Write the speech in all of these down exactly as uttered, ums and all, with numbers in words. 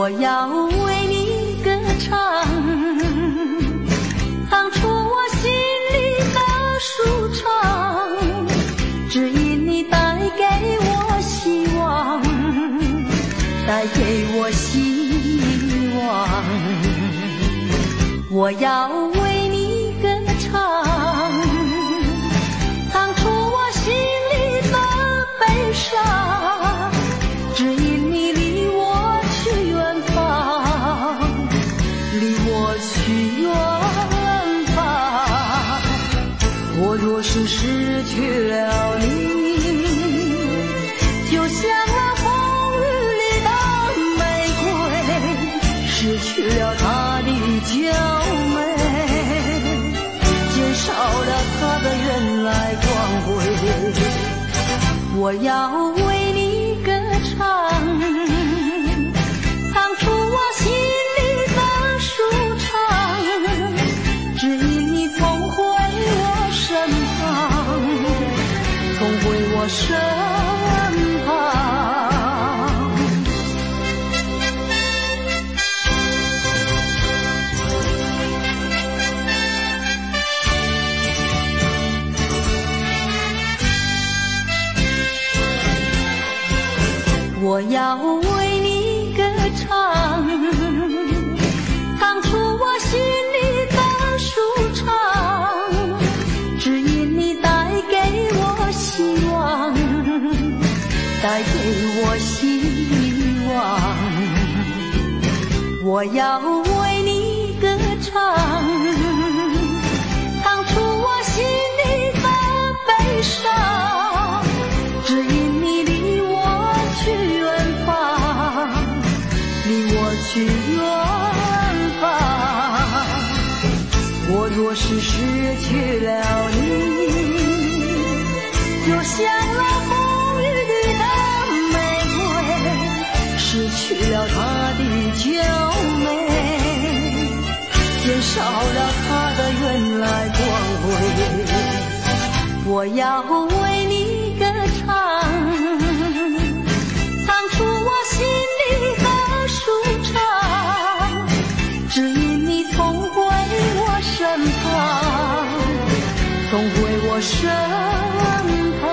我要为你歌唱，唱出我心里的舒畅，只因你带给我希望，带给我希望。我要为你歌唱，唱出我心里的悲伤，只因你离我去远方，离我去远方。我若是失去了你，就像那风雨里的玫瑰，失去了它的娇美，减少了它的原来光辉。我要为你歌唱，唱出我心里的舒畅，只因你重回我身旁，重回我身旁。我要为你歌唱，唱出我心里的舒畅，只因你带给我希望，带给我希望。我要为你歌唱，唱出我心里的悲伤，只因你离我去远方，离我去远方。我若是失去了你，就像那风雨里的玫瑰，失去了它的娇美，减少了它的原来光辉。我要为你歌唱，唱出我心里的舒畅，只因你重回我身旁，重回我身旁。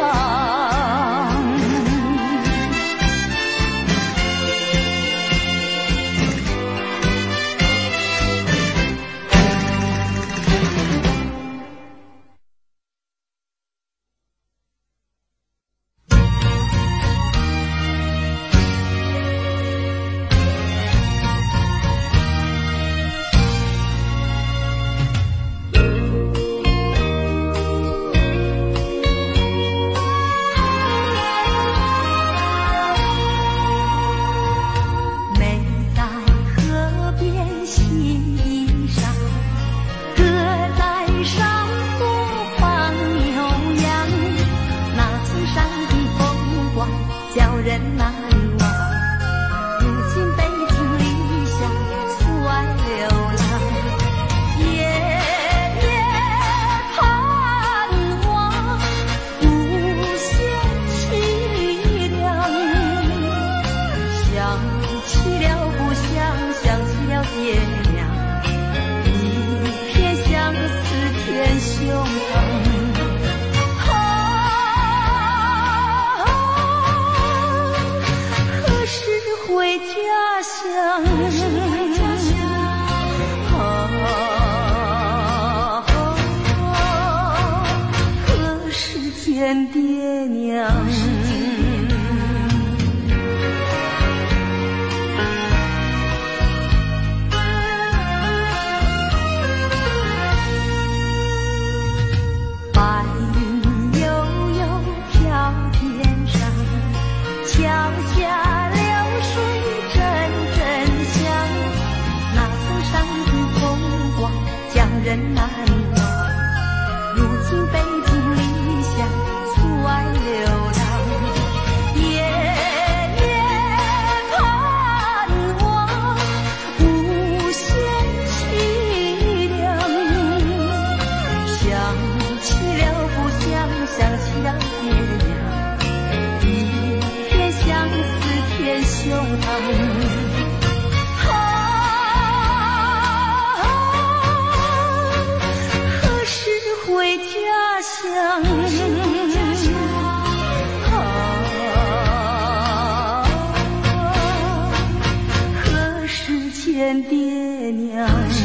乡。啊，何时见爹娘？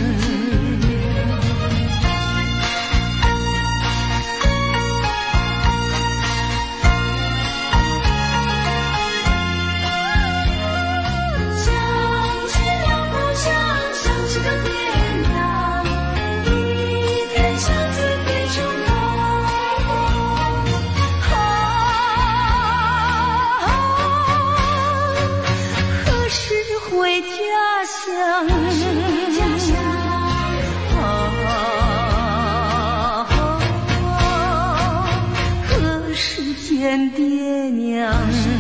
见爹娘。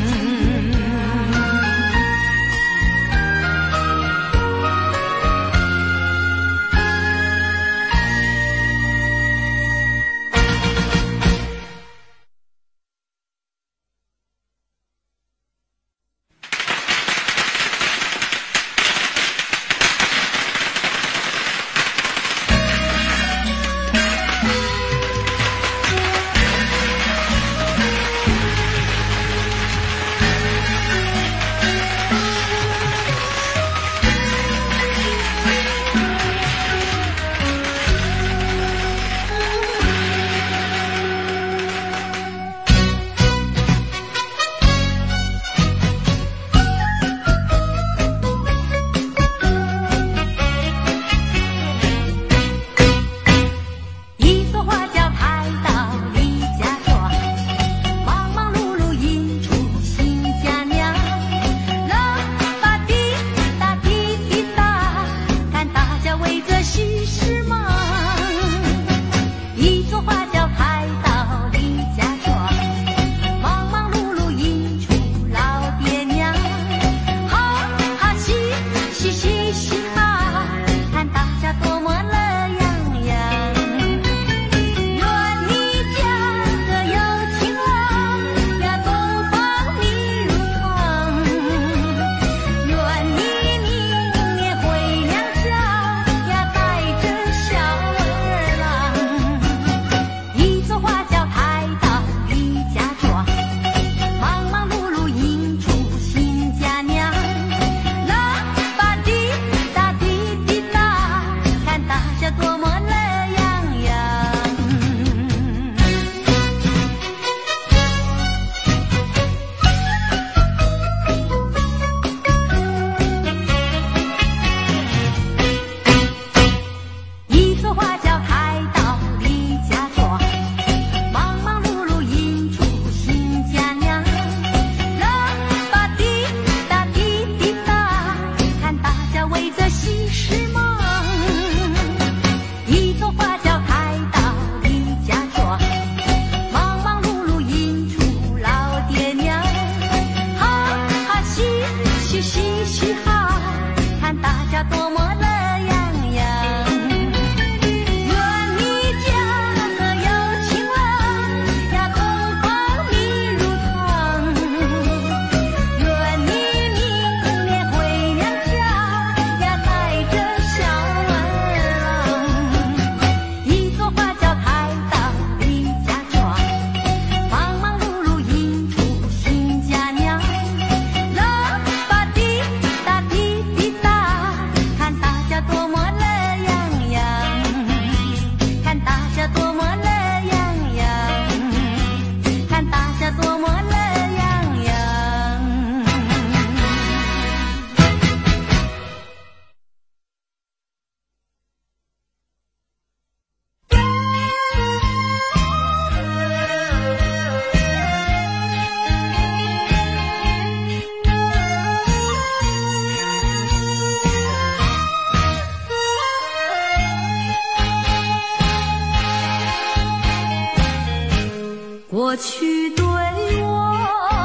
过去对我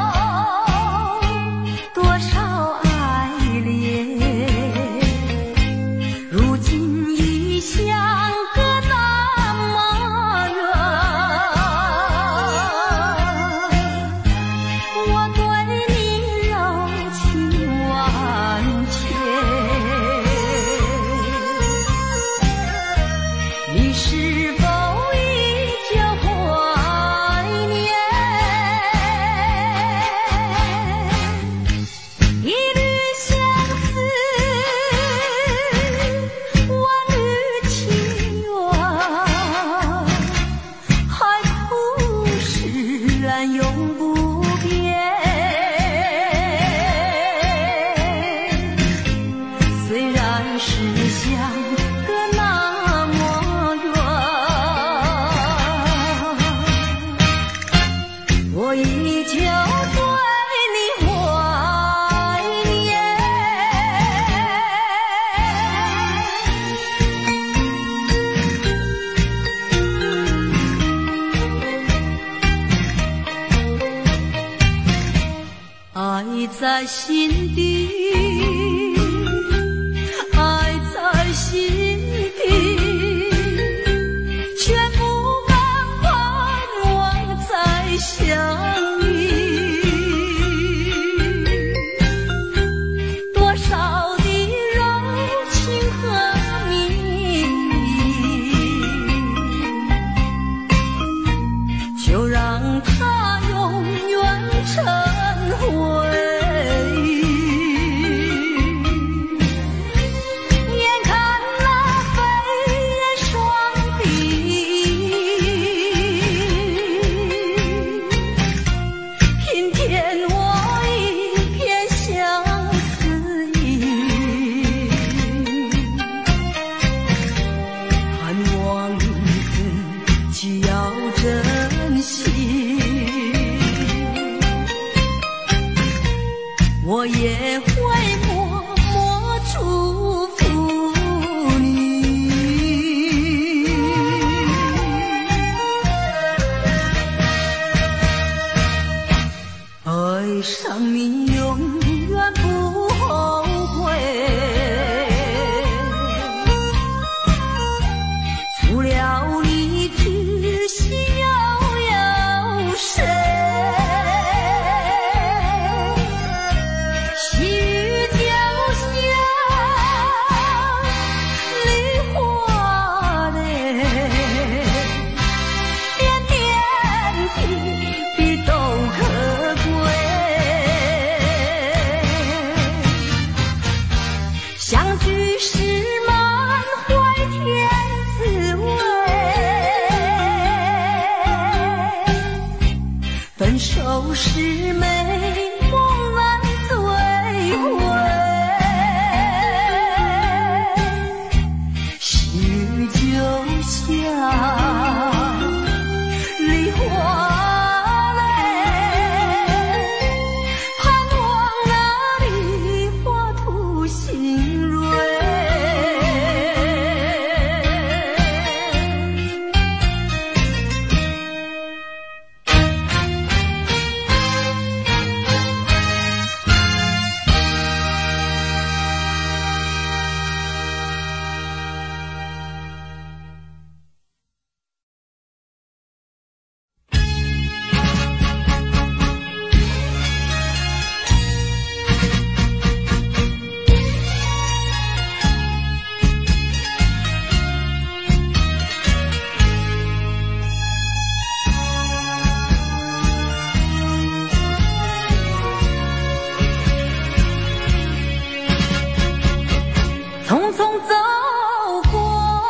多少爱恋，如今已相隔那么远。我对你柔情万千，你是否依旧活永不变。虽然是相隔那么远，我依旧对你怀念。爱在心底，爱在心底，却不敢盼望再相遇。多少的柔情和蜜意，就让它永远成回忆。眼看那飞燕双臂，平添我一片相思意。盼望你自己要珍惜，我也会默默祝福你。爱上你永远不后悔，除了你只需要有谁。细雨就像梨花泪，点点滴滴都可贵。相聚时满怀甜滋味，分手时美梦难追回。细雨就像梨花泪，盼望那梨花吐新蕊。匆匆走过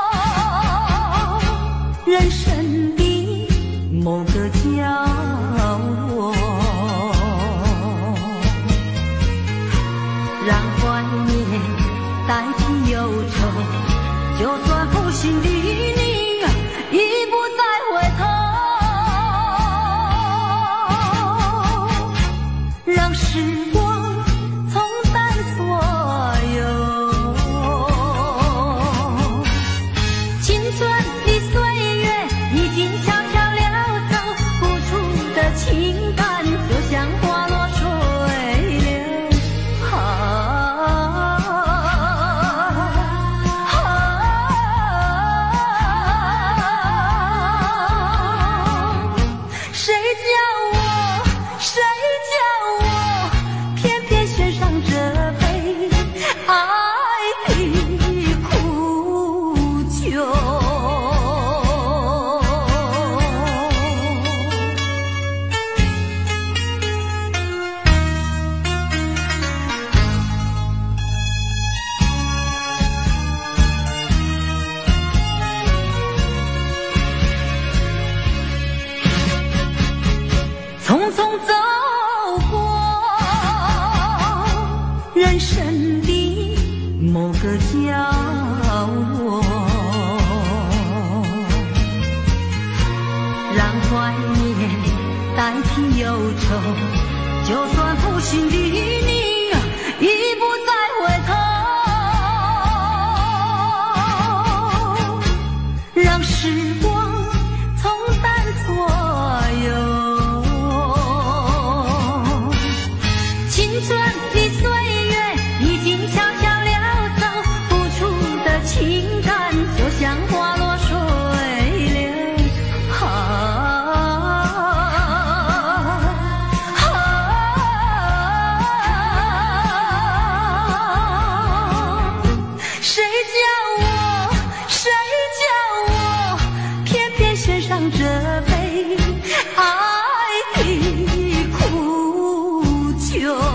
人生的某个角落，让怀念代替忧愁，就算负心的你已不再回头，让时光冲淡所有。青春的岁月已经悄悄溜走，付出的情感就像花落水流。啊啊，谁叫我，谁叫我，偏偏选上这杯爱的苦酒。匆愁，就算负心的你已不再回头，让时光冲淡所有。青春的岁月已经悄悄溜走，付出的情感就像花落水流。啊啊谁叫我，谁叫我，偏偏献上这杯爱的苦酒。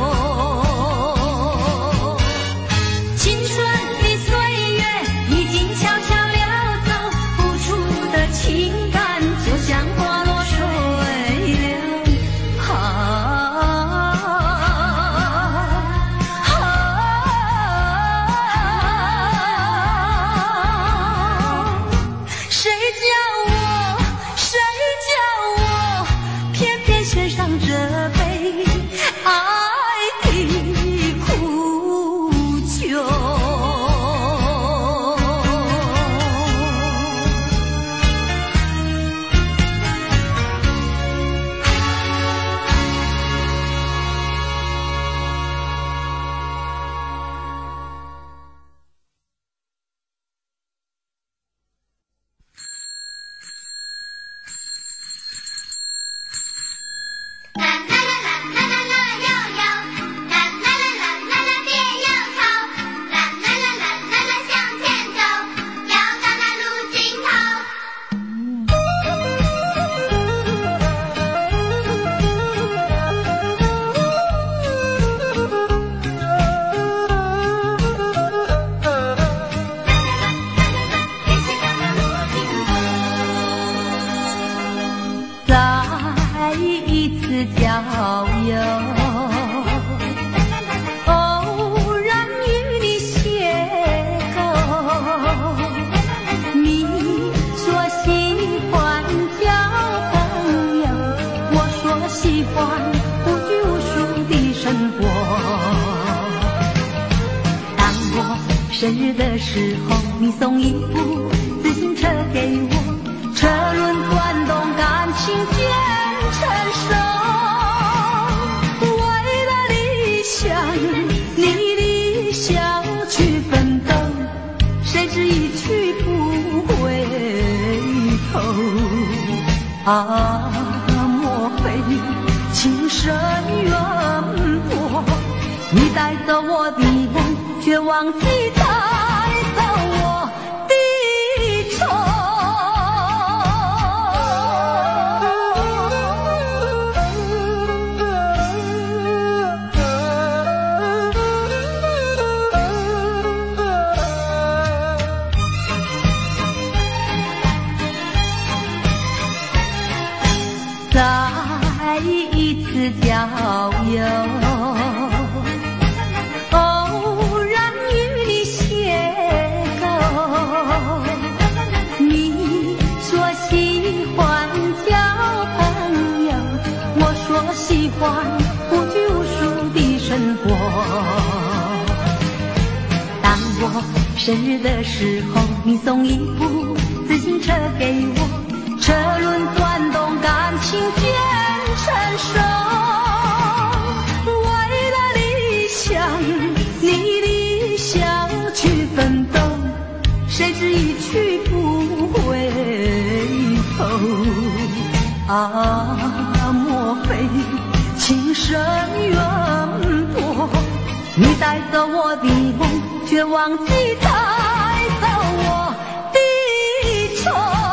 青春的岁月已经悄悄溜走，付出的情感就像花落水流。啊啊谁叫我，谁叫我，偏偏献上这杯爱的苦酒。 啦啦啦啦啦啦啦悠悠，啦啦啦啦啦啦别忧愁，啦啦啦啦啦啦向前走，要到那路尽头。 再一次郊游，偶然与你邂逅，你说喜欢交朋友，我说喜欢无拘无束的生活。当我生日的时候，你送一部自行车给我，车轮转动，感情渐成熟。为了理想，你理想去奋斗，谁知一去不回头。啊，莫非情深缘薄？你带走我的梦，却忘记带走我的愁。再一次郊游，偶然与你邂逅，你说喜欢交朋友，我说喜欢无拘无束的生活。当我生日的时候，你送一部自行车给我，车轮转动，感情渐成熟。为了理想，你理想去奋斗，谁知一去不回头。啊，莫非情深缘薄？你带走我的梦，却忘记带走我的愁。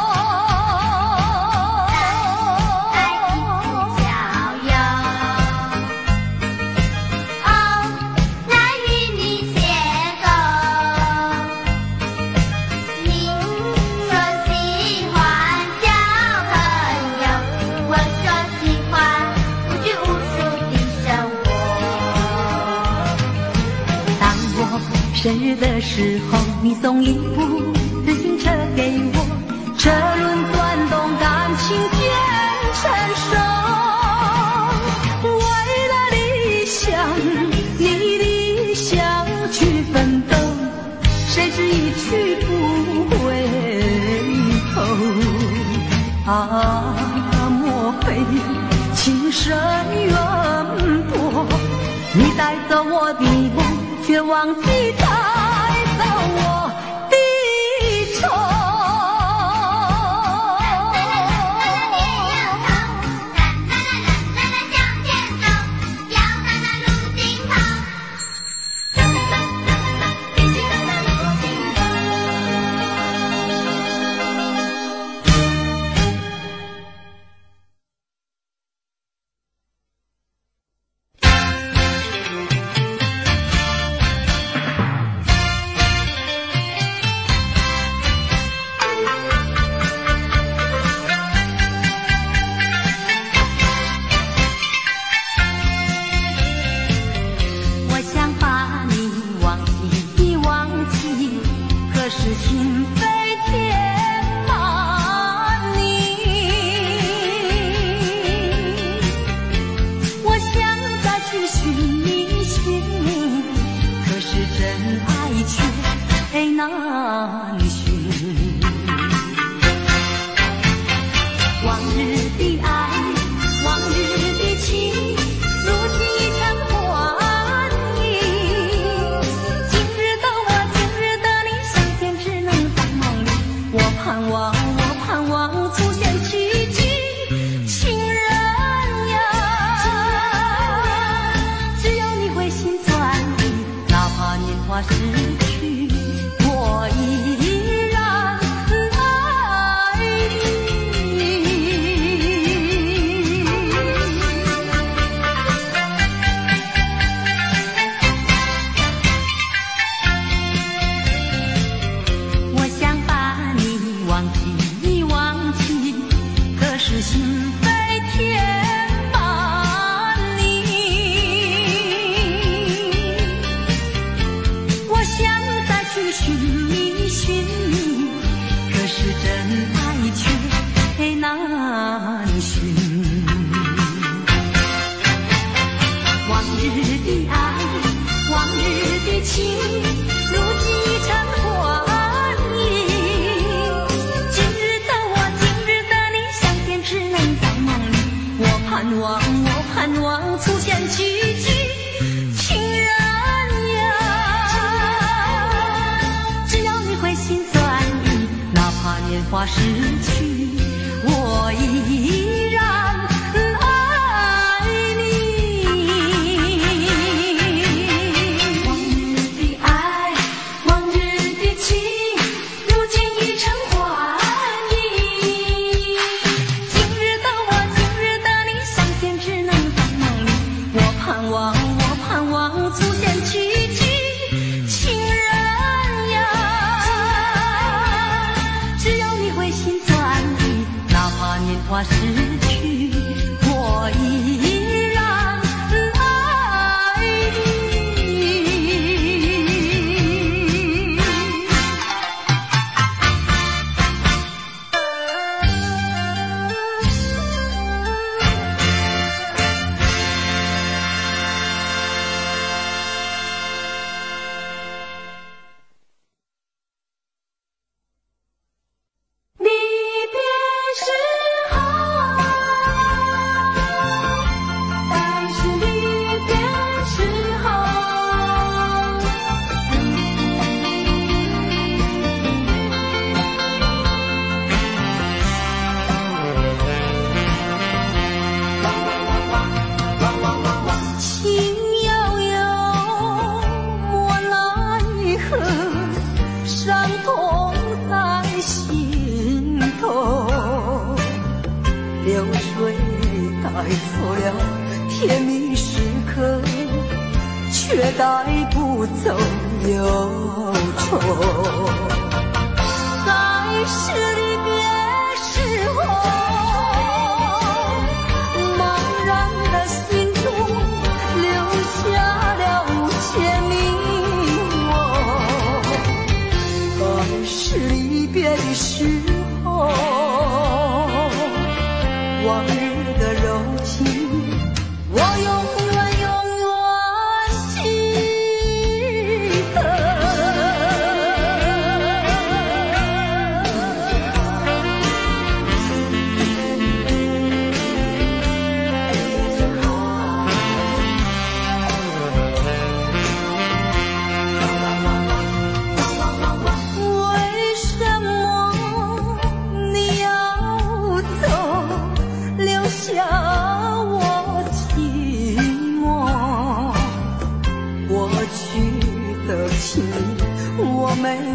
生日的时候，你送一部自行车给我，车轮转动，感情渐成熟。 啊，莫非情深缘薄？你带走我的梦，却忘记带走我的愁。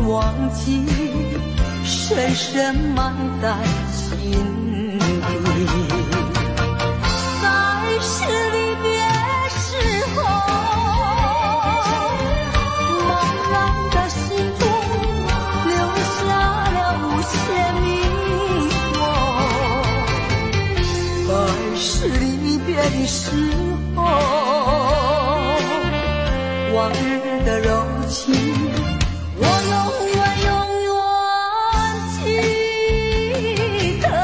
忘记，深深埋在心底。在是离别时候，茫然的心中留下了无限迷惑。在是离别的时候，往日的柔情，我永远永远记得。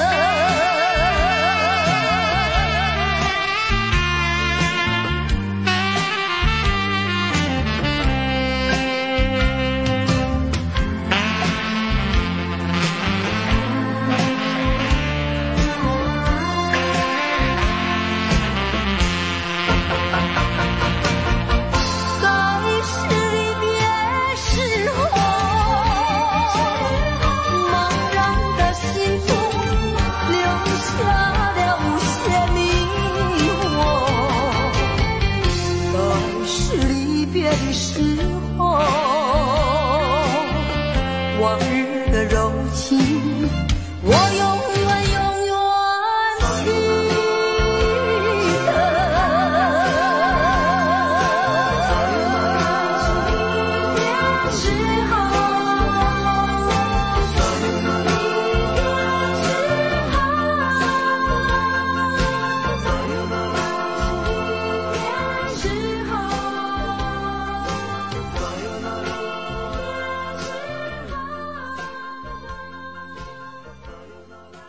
的时候，往日的柔情，我永远永远记得。时候，时候。 啦啦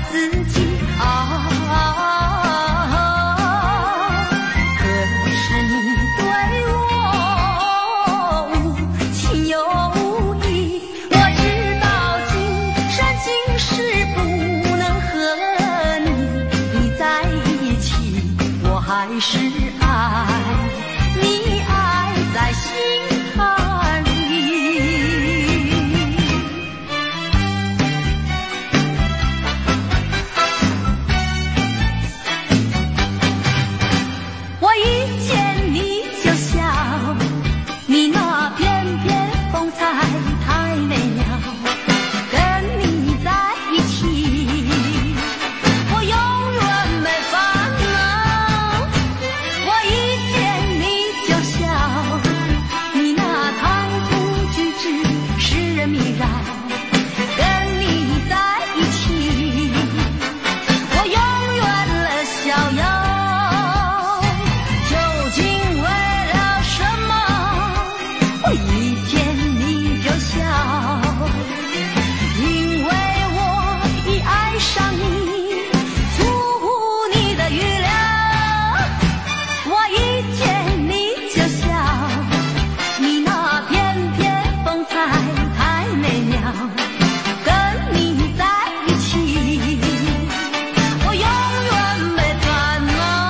自己啊。可是你对我无情有义，我知道今生今世不能和你你在一起，我还是爱你爱在心坎里。我一见你就笑，你那翩翩风采太美妙，跟你在一起我永远没烦恼。我一见你就笑，你那谈吐举止使人迷绕，跟你在一起我永远乐逍遥。究竟为了什么我一见你就笑？因为我已爱上你，出乎你的预料。我一见你就笑，你那翩翩风采太美妙，跟你在一起我永远没烦恼。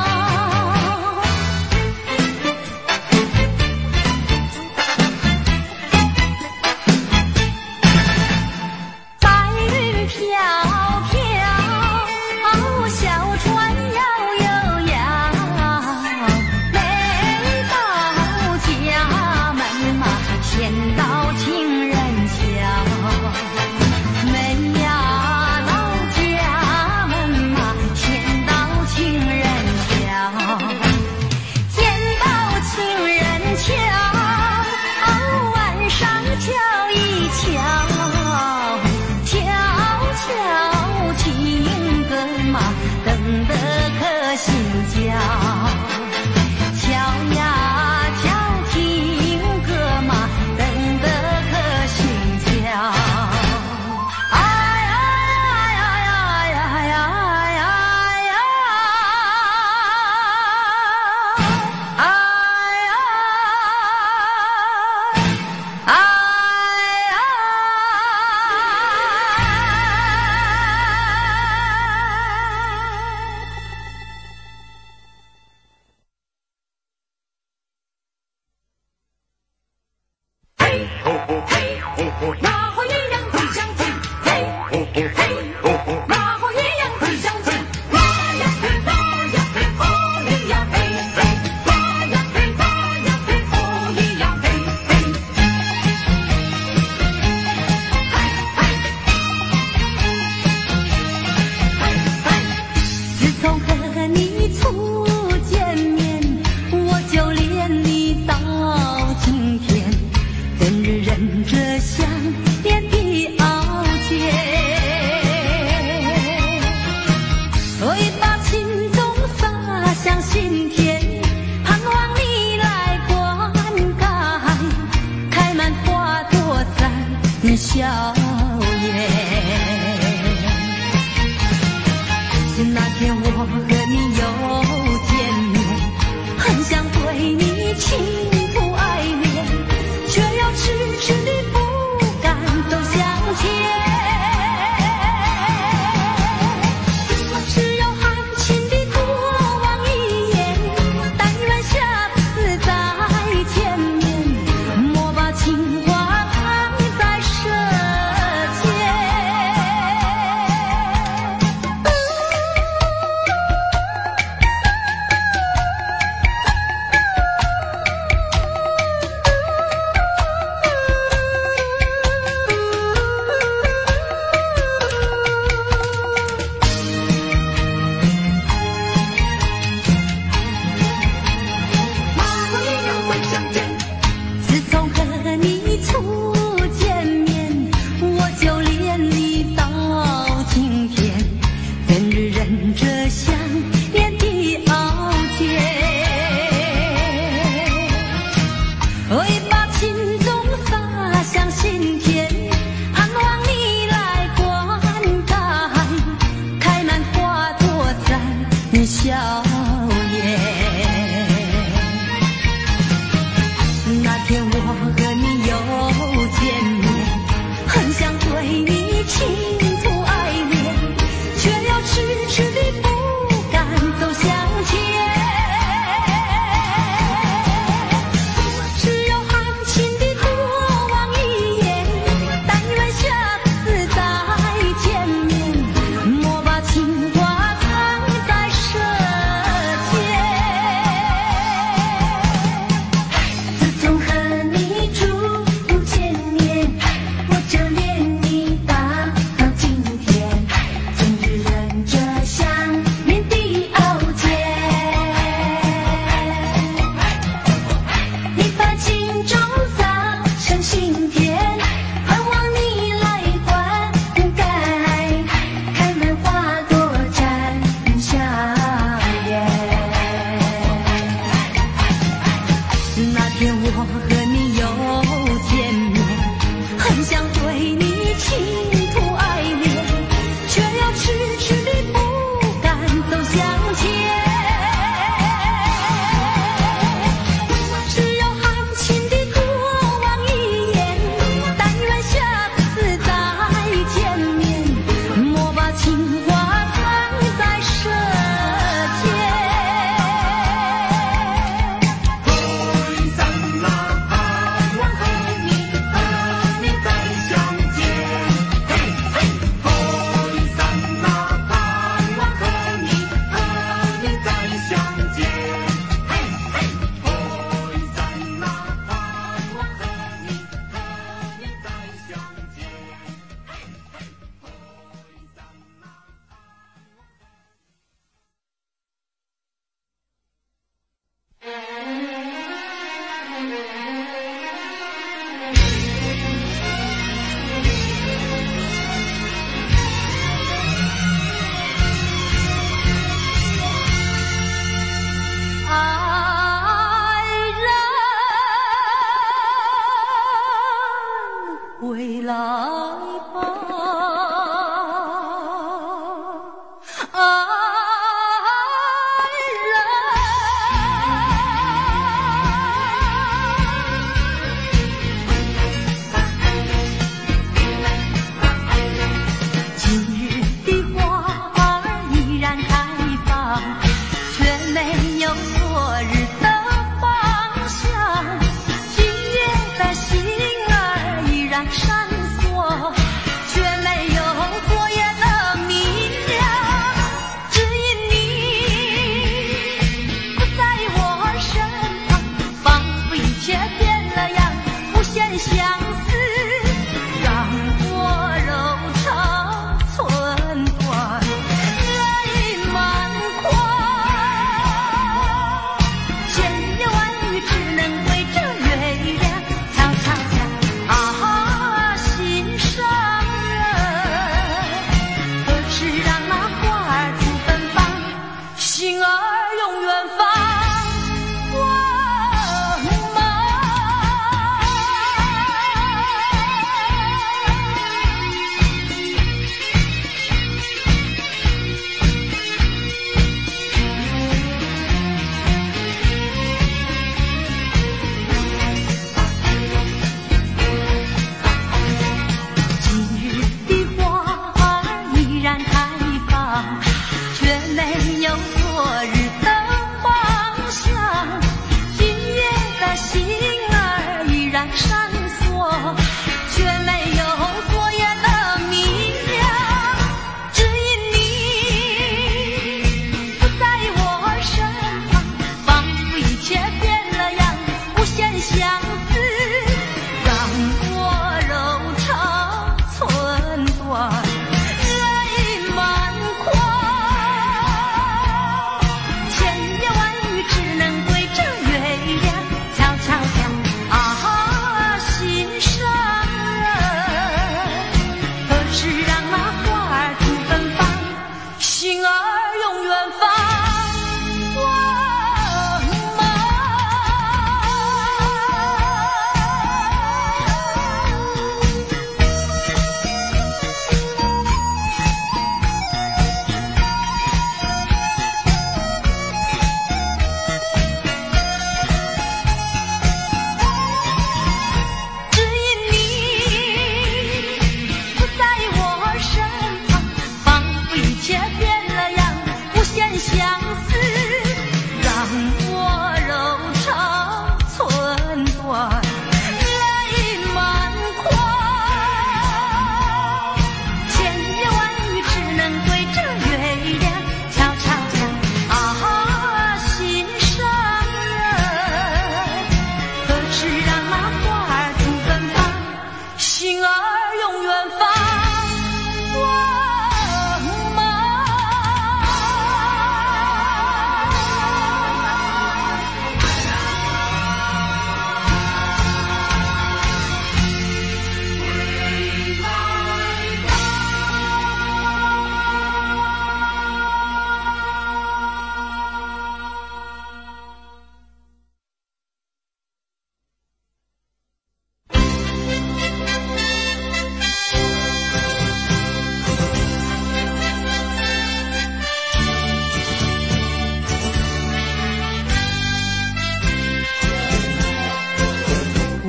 白云飘飘，小船摇悠摇，每到家门嘛，先到情人桥。每呀到家门嘛，先到情人桥。见到情人桥，晚上瞧一瞧，悄悄情歌嘛，等得可心焦。瞧呀瞧情歌嘛，等得可心焦。哎呀呀呀呀呀呀呀！哎呀！哎呀！ 马虎一样会相见，嘿，嘿，马虎一样会相见，拉呀嘿，拉呀嘿，哦咿呀嘿嘿，拉呀嘿，拉呀嘿，哦咿呀嘿嘿，嘿嘿，嘿嘿。 自从和你初见面，我就恋你到今天，跟日忍着想念的傲娇，会把情种洒向心田，盼望你来灌溉，开满花朵在笑颜。那天我和你又见面，很想对你倾吐爱恋，却又迟迟地不敢走向前。只有含情地多望一眼，但愿下次再见面，莫把情话藏在舌尖。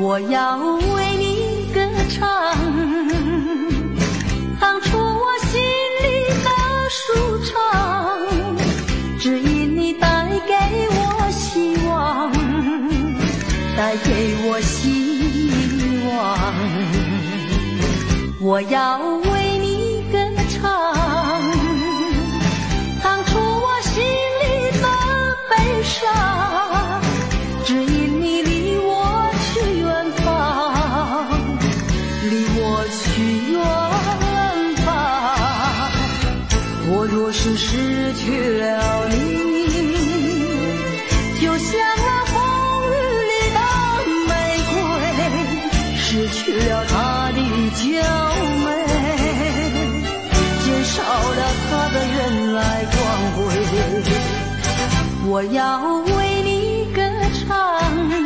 我要为你歌唱，唱出我心里的舒畅，只因你带给我希望，带给我希望。我要为你歌唱，唱出我心里的悲伤，只因你离我去远方，离我去远方。我若是失去了你，就像那风雨里的玫瑰，失去了它的娇美，减少了它的原来光辉。我要为你歌唱，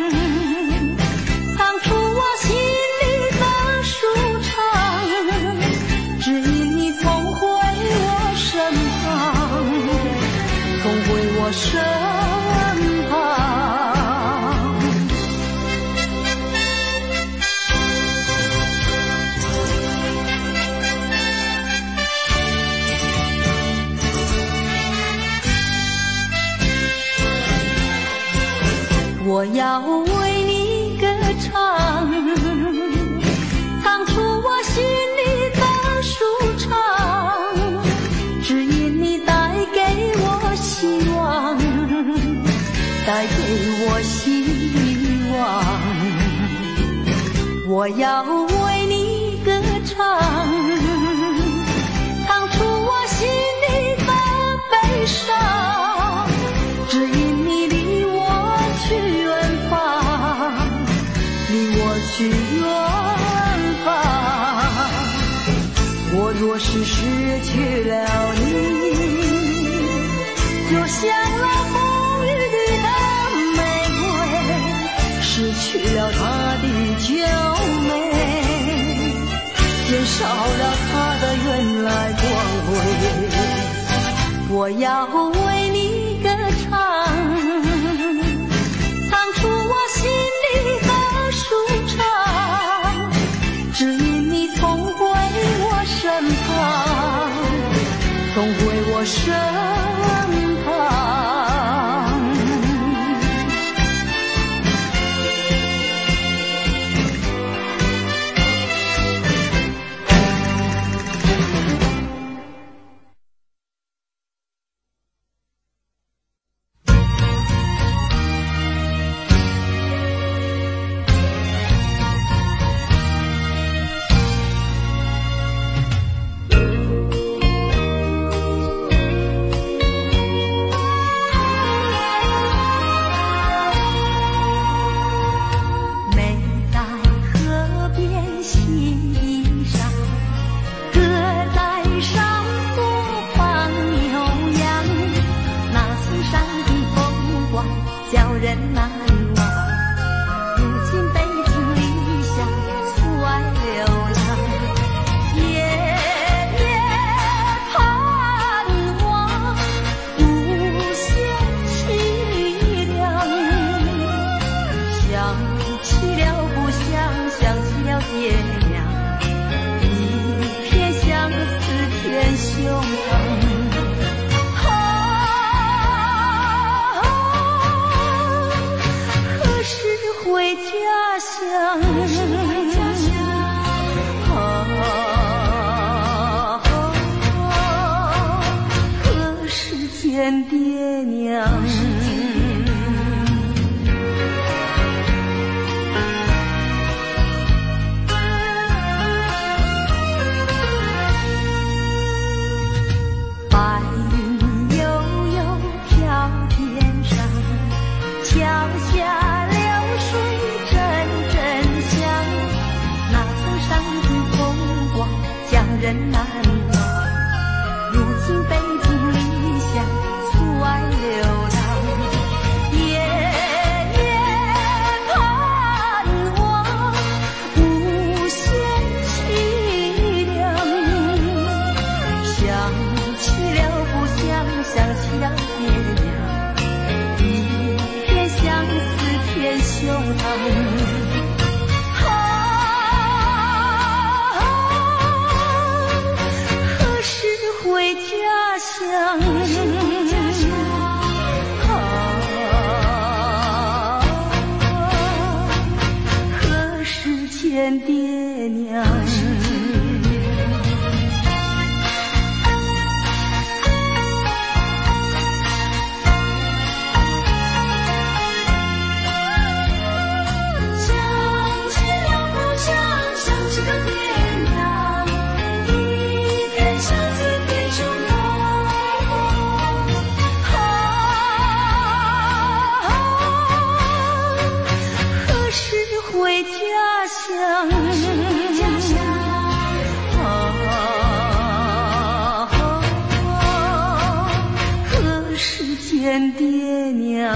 唱出我心里的舒畅，只因你重回我身旁，重回我身旁。我要为你歌唱，唱出我心里的舒畅，只因你带给我希望，带给我希望。我要为你歌唱，唱出我心里的悲伤，只因你离我去远方，离我去远方。我若是失去了你，就像那风雨里的玫瑰，失去了它的娇美，减少了它的原来光辉。我要为你歌唱，唱出我心里的舒畅，只因你重回我身旁，重回我身旁。 乡。啊，何时见爹娘？回家乡，啊，何时见爹娘？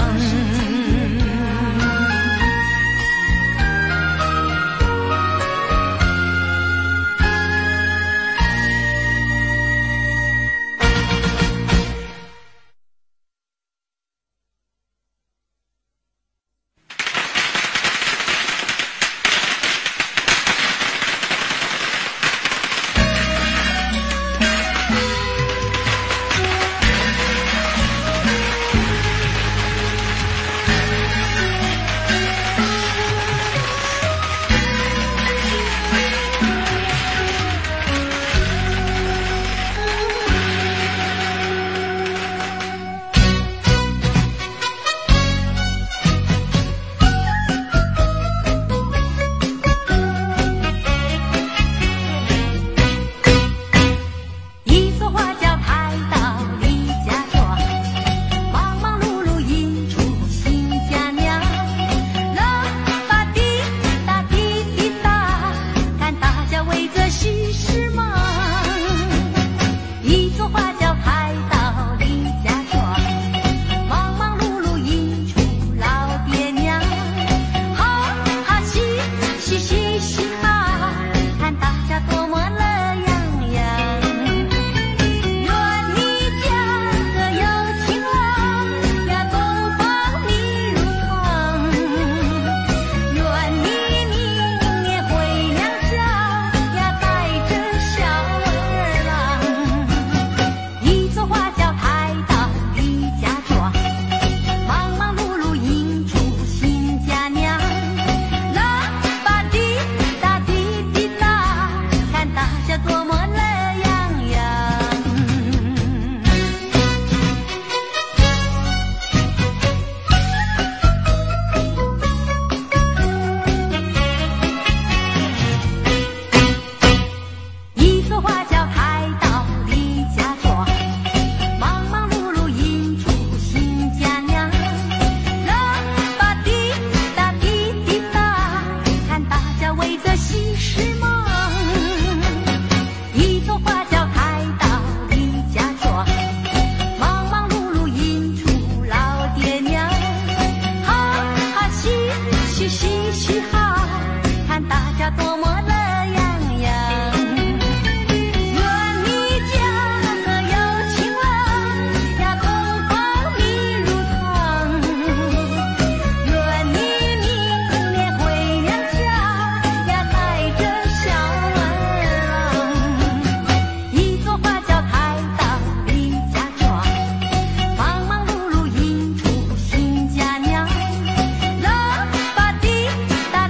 大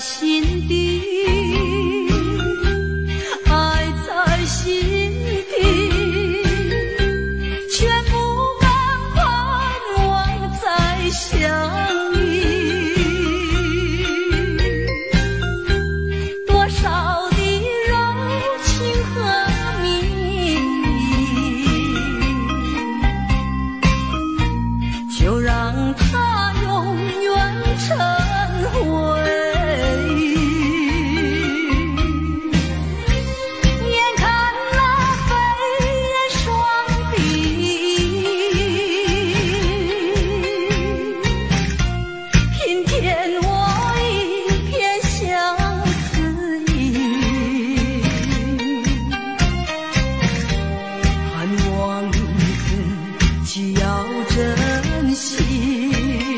心底，爱在心底，全部满盼望再相遇。多少的柔情和蜜意，就让它永远成回忆。眼看那飞燕双臂，平添我一片相思意。盼望自己要珍惜，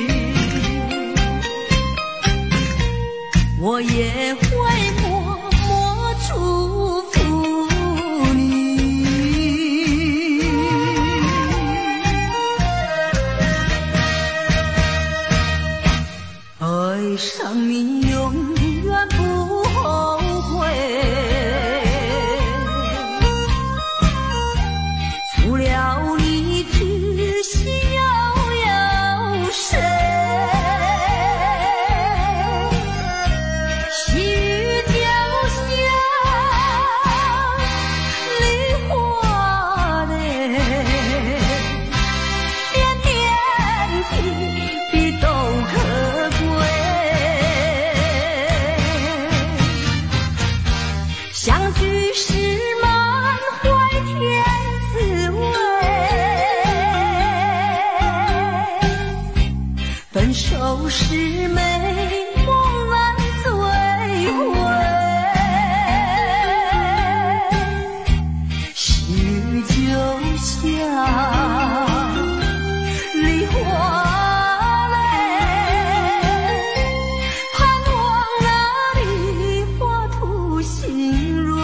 我也会默默祝福你。爱上你永远不后悔，除了你只需要有谁？细雨就像梨花泪，点点滴滴都可贵。相聚时满怀甜滋味，分手时美梦难追回。细雨就像梨花泪，盼望那梨花吐新蕊。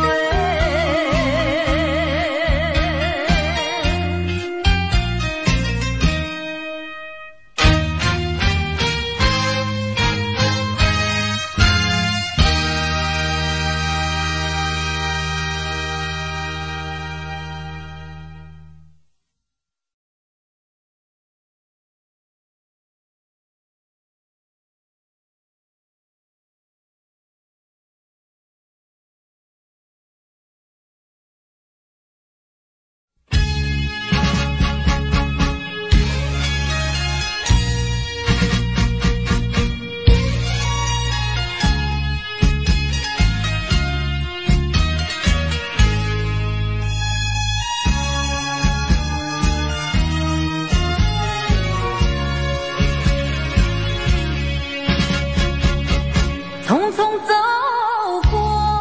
匆匆走过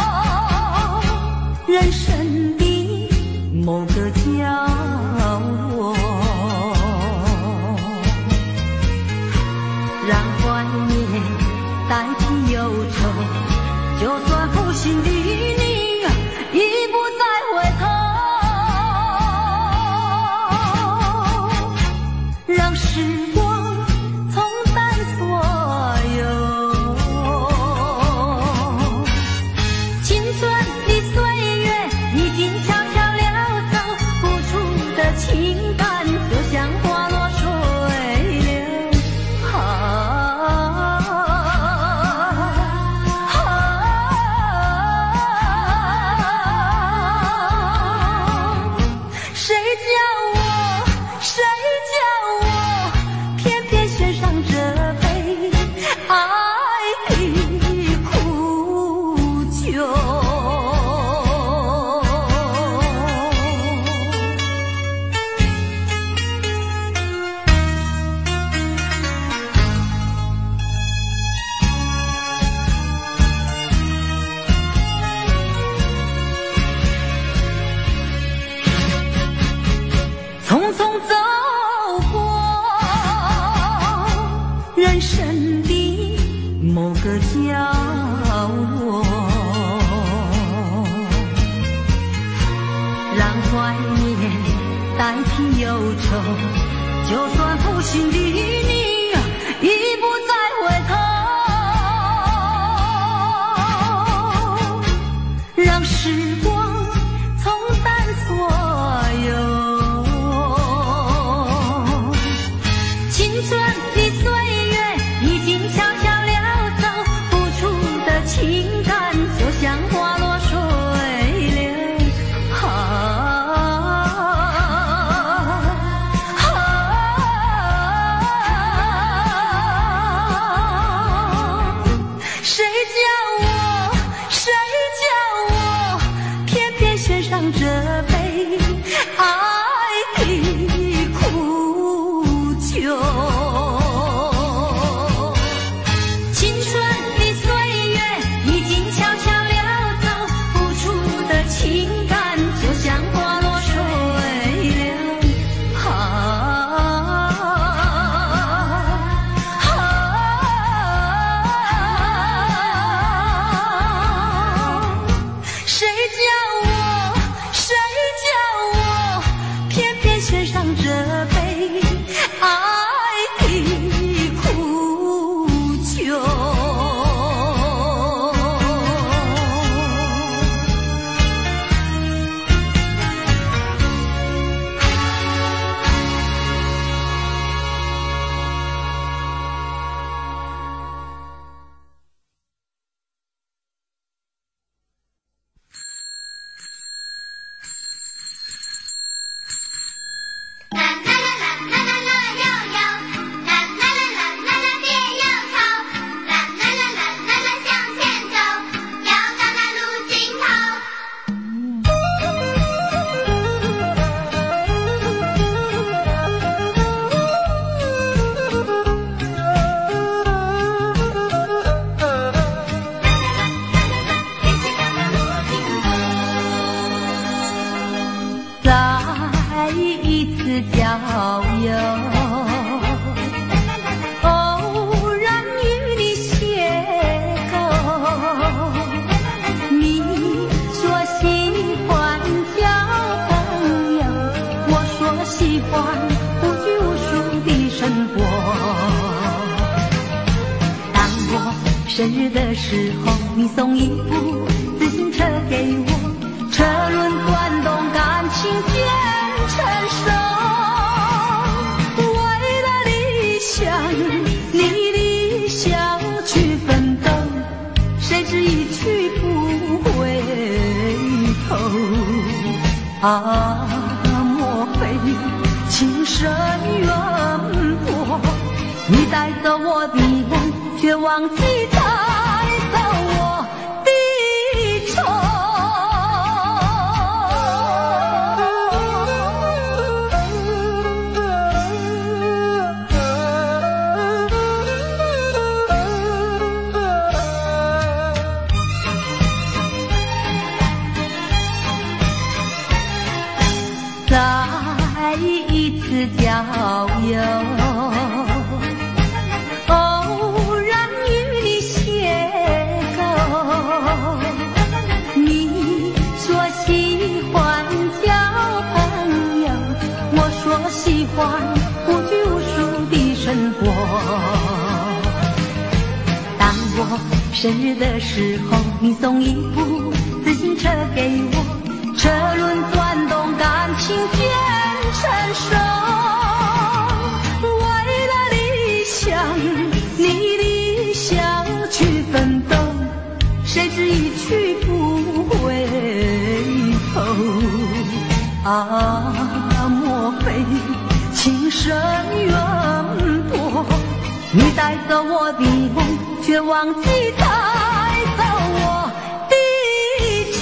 人生的某个角落，让怀念代替忧愁。就算负心的你已不再回头，让时光冲淡所有。青春的岁月已经悄悄溜走，付出的情感就像花落水流。啊谁叫我，谁叫我，偏偏选上这杯爱的苦酒。匆匆走过人生的某个角落，让怀念代替忧愁。就算负心的你已不再回头， 就像花落水流。啊啊！谁叫我，谁叫我，偏偏选上这杯爱的苦酒。青春的岁月已经悄悄溜走，付出的情感就像花落水流。啊啊！谁叫我，谁叫我，偏偏选上这杯爱的苦酒。 啦啦啦啦啦啦啦悠悠，啦啦啦啦啦啦别忧愁，啦啦啦啦啦啦向前走，要到那路尽头。 再一次郊游，偶然与你邂逅，你说喜欢交朋友，我说喜欢无拘无束的生活。当我生日的时候，你送一部自行车给我，车轮转动，感情渐成熟。为了理想，你理想去奋斗，谁知一去不回头。啊，莫非情深缘薄？你带走我的梦，却忘记带走我的愁。再一次郊游，偶然与你邂逅，你说喜欢交朋友，我说喜欢无拘无束的生活。当我生日的时候，你送一部自行车给我，车轮转动，感情渐成熟。为了理想，你理想去奋斗，谁知一去不回头。啊，莫非情深缘薄？你带走我的梦，却忘记带走我的愁。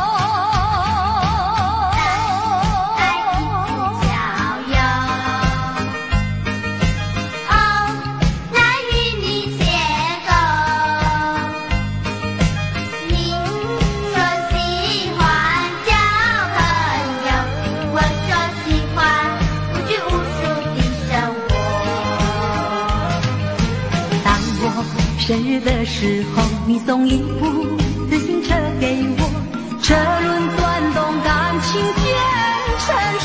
生日的时候，你送一部自行车给我，车轮转动，感情渐成熟。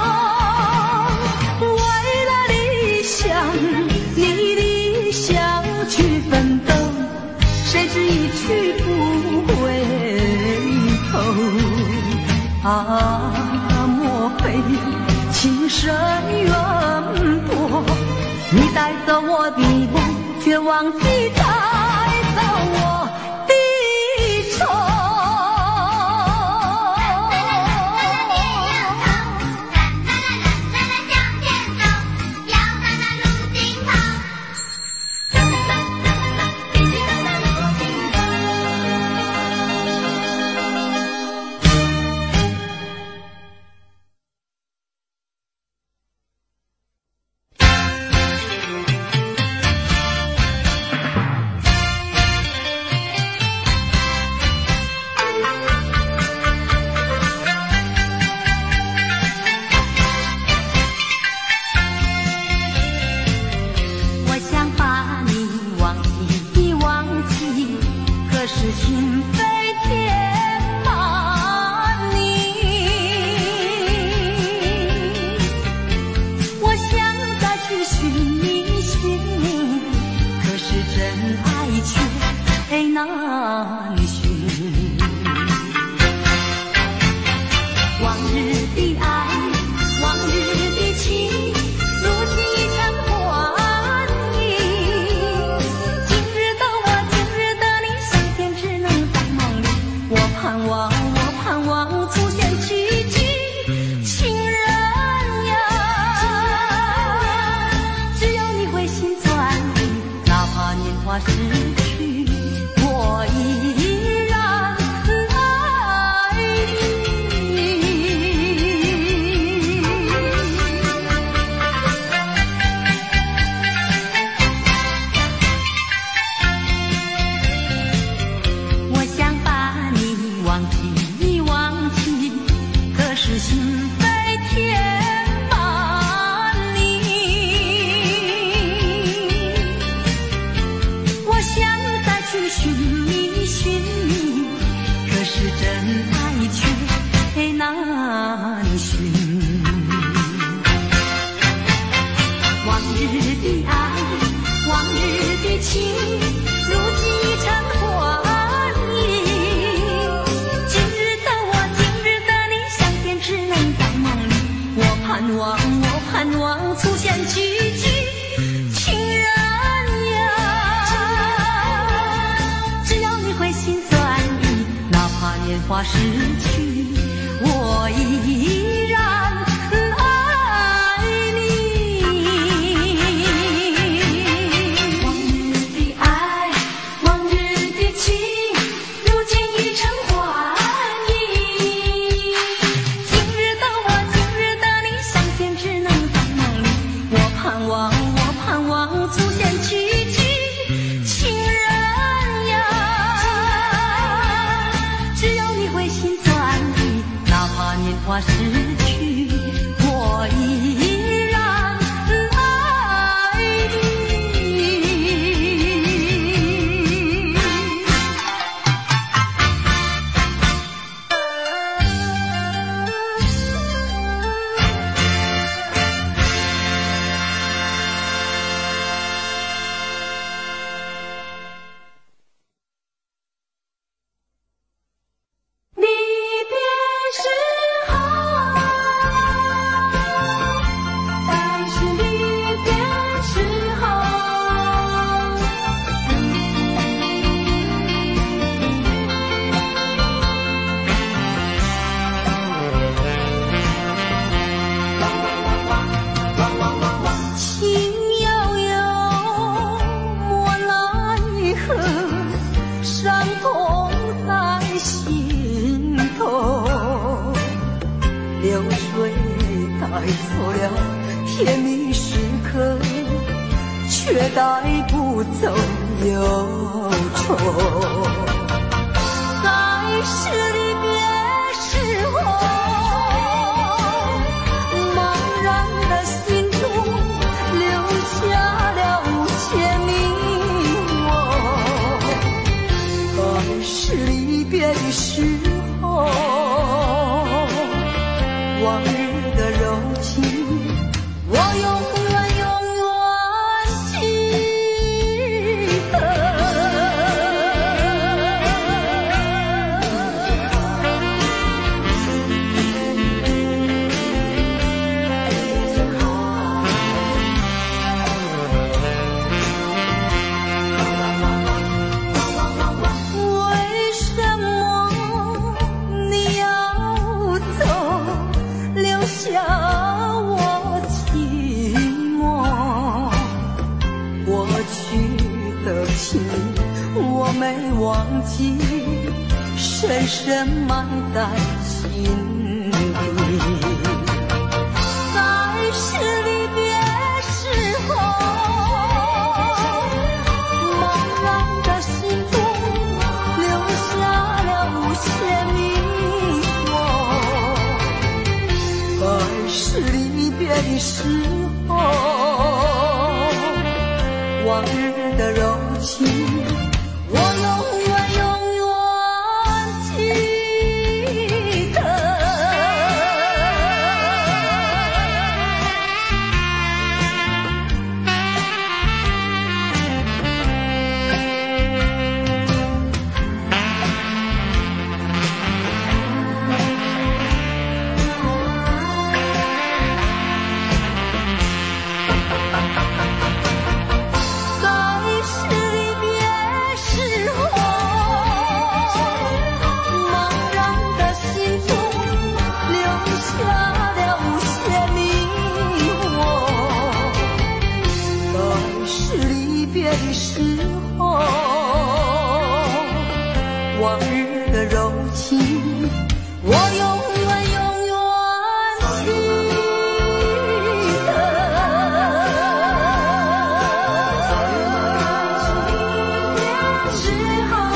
为了理想，你理想去奋斗，谁知一去不回头。啊，莫非情深缘薄？你带走我的梦，却忘记带走我的愁。 扉填满你。我想再去寻觅寻觅，可是真爱却难寻。往日的爱，往日的情，如今已成幻影。今日的我，今日的你，相见只能在梦里。我盼望，我盼望出现奇迹，情人呀，只要你回心转意，哪怕年华逝去，我依然爱你。我想把你忘记忘记，可是心扉填满你。我想再去寻觅寻觅，可是真爱却难寻。往日的爱，往日的情，如今已成幻影。今日的我，今日的你，相见只能在梦里。我盼望，我盼望出现奇迹，情人呀，只要你回心转意，哪怕年华逝去，我依然爱你。往日的爱，往日的情，如今已成幻影。今日的我，今日的你，相见只能在梦里。我盼望，我盼望出现奇迹，情人呀，只要你回心转意，哪怕年华逝去，我依然爱你。离别时候，但是离别时候，情悠悠，莫奈何，伤痛在心头。流水带走了甜蜜时刻，却带不走忧愁。在是离别时候，茫然的心中留下了千迷惘。在是离别的时候，往日的柔情，我永远永远记得。为什么你要走，留下我寂寞？过去的情我没忘记，深深埋在心底。在是离别时候，茫然的心中留下了无限迷惘。在是离别的时候，往日的柔情，我永远永远往日的柔情，我永远永远记得。时候，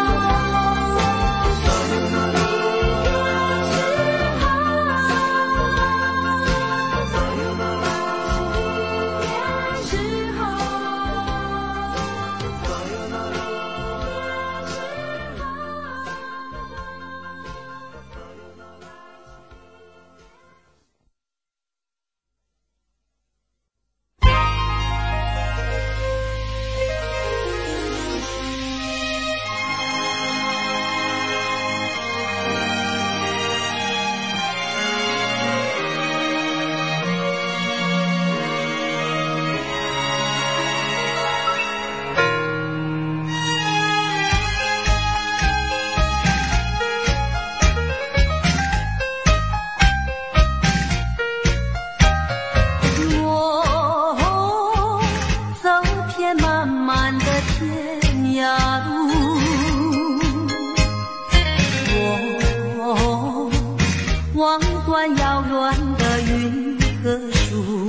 望断遥远的云和树，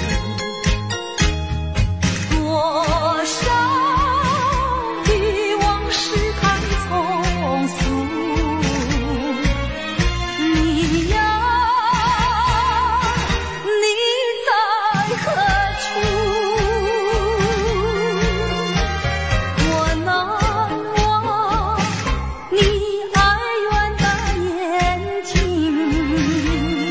多少的往事太匆促。你呀，你在何处？我难忘你爱远的眼睛。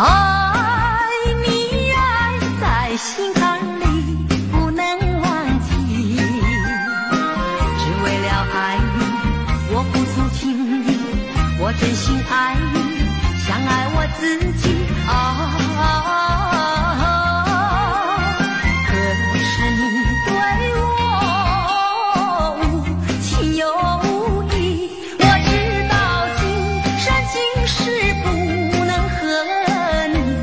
爱你爱在心坎里不能忘记，只为了爱你我付出情意，我真心爱你像爱我自己啊。可是你对我无情有无义，我知道今生今世不能和你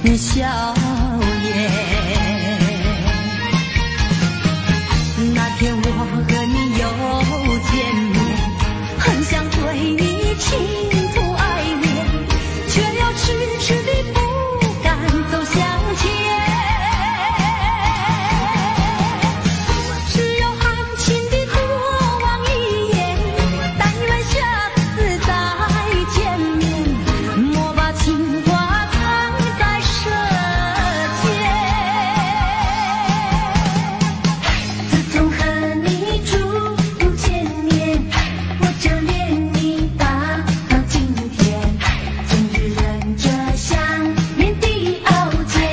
笑颜。那天我和你又见面，很想对你倾吐爱恋，却又迟迟地不敢走向前。只有含情地多望一眼，但愿下次再见面，莫把情话藏在舌尖。自从和你初步见面，我就恋你到到今天，终日忍着想念的熬煎。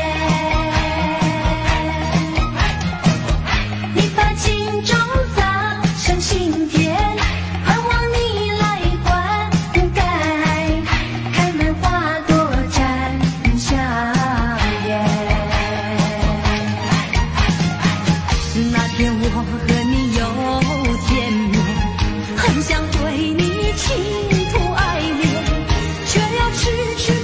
你把情种撒上心田，盼望你来灌溉，开满花朵绽笑颜。那天我和你又见面，很想对你倾吐爱恋，却又迟迟